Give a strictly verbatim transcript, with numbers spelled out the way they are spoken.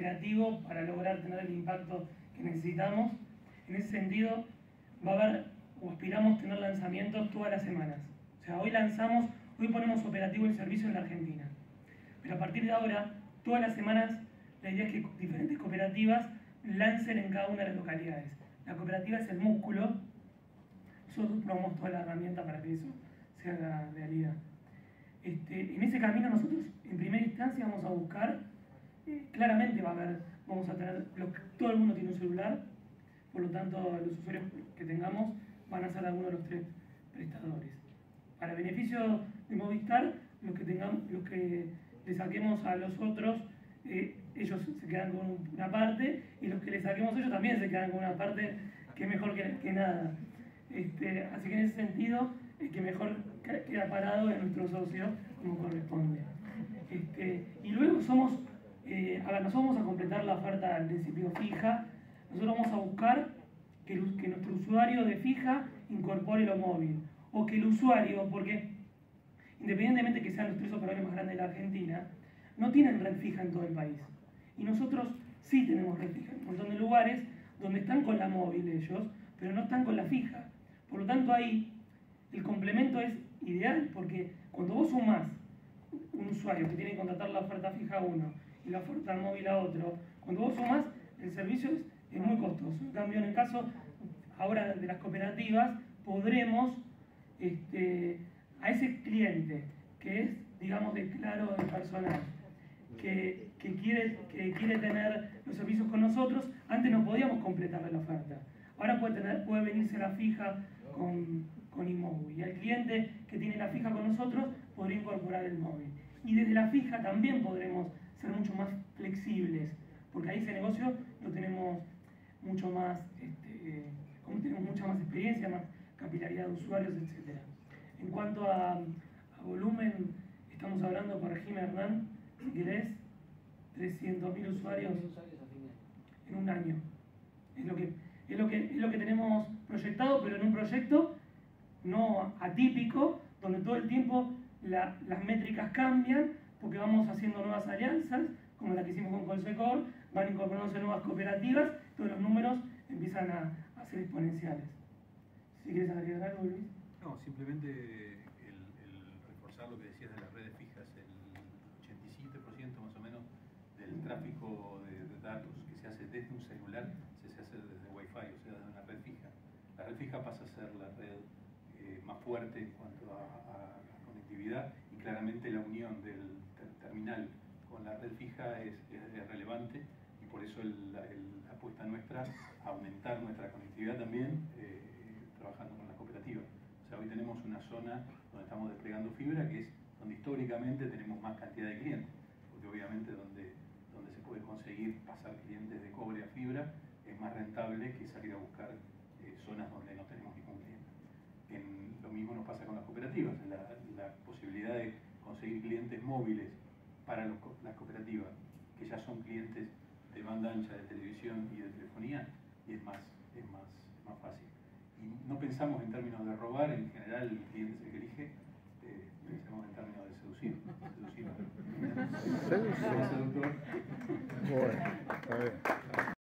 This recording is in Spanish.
creativo para lograr tener el impacto que necesitamos. En ese sentido, va a haber, o aspiramos tener lanzamientos todas las semanas. O sea, hoy lanzamos, hoy ponemos operativo el servicio en la Argentina. Pero a partir de ahora, todas las semanas, la idea es que diferentes cooperativas lancen en cada una de las localidades. La cooperativa es el músculo, nosotros probamos toda la herramienta para que eso se haga realidad. Este, en ese camino nosotros, en primera instancia, vamos a buscar, eh, claramente va a haber, vamos a tener, los, todo el mundo tiene un celular, por lo tanto los usuarios que tengamos van a ser algunos de los tres prestadores. Para beneficio de Movistar, los que, tengamos, los que le saquemos a los otros, eh, ellos se quedan con una parte, y los que le saquemos a ellos también se quedan con una parte que es mejor que, que nada. Este, así que en ese sentido, el que mejor queda parado es nuestro socio, como corresponde. Este, y luego somos, eh, a ver, nosotros vamos a completar la oferta al principio fija. Nosotros vamos a buscar que, el, que nuestro usuario de fija incorpore lo móvil, o que el usuario, porque independientemente que sean los tres operadores más grandes de la Argentina, no tienen red fija en todo el país. Y nosotros sí tenemos red fija en un montón de lugares donde están con la móvil ellos, pero no están con la fija. Por lo tanto, ahí el complemento es ideal, porque cuando vos sumás un usuario que tiene que contratar la oferta fija a uno y la oferta móvil a otro, cuando vos sumás, el servicio es, es muy costoso. En cambio, en el caso ahora de las cooperativas, podremos este, a ese cliente que es, digamos, de claro de personal, que, que, quiere, que quiere tener los servicios con nosotros, antes no podíamos completarle la oferta. Ahora puede, tener, puede venirse la fija con, con iMóvil. Y al cliente que tiene la fija con nosotros podría incorporar el móvil. Y desde la fija también podremos ser mucho más flexibles, porque ahí ese negocio lo tenemos mucho más, este, como tenemos mucha más experiencia, más capilaridad de usuarios, etcétera. En cuanto a, a volumen, estamos hablando, corregime Hernán, si querés, trescientos mil usuarios en un año. Es lo que Es lo, que, es lo que tenemos proyectado, pero en un proyecto no atípico, donde todo el tiempo la, las métricas cambian, porque vamos haciendo nuevas alianzas, como la que hicimos con Colsecor, van incorporándose nuevas cooperativas, todos los números empiezan a, a ser exponenciales. Si quieres agregar algo, Luis. No, simplemente el, el reforzar lo que decías de las redes fijas, el ochenta y siete por ciento más o menos del tráfico de, de datos que se hace desde un celular se hace desde Wi-Fi, o sea, desde una red fija. La red fija pasa a ser la red eh, más fuerte en cuanto a, a, a conectividad, y claramente la unión del ter terminal con la red fija es, es, es relevante, y por eso el, la, el, la apuesta nuestra a aumentar nuestra conectividad también eh, trabajando con las cooperativas. O sea, hoy tenemos una zona donde estamos desplegando fibra, que es donde históricamente tenemos más cantidad de clientes, porque obviamente donde, donde se puede conseguir pasar clientes de cobre a fibra es más rentable que salir a buscar eh, zonas donde no tenemos ningún cliente. En, lo mismo nos pasa con las cooperativas, la, la posibilidad de conseguir clientes móviles para los, las cooperativas, que ya son clientes de banda ancha de televisión y de telefonía, y es más, es más, es más fácil. Y no pensamos en términos de robar, en general el cliente es el que elige, eh, pensamos en términos de seducir. Seducir. Seductor. Bueno, está bien.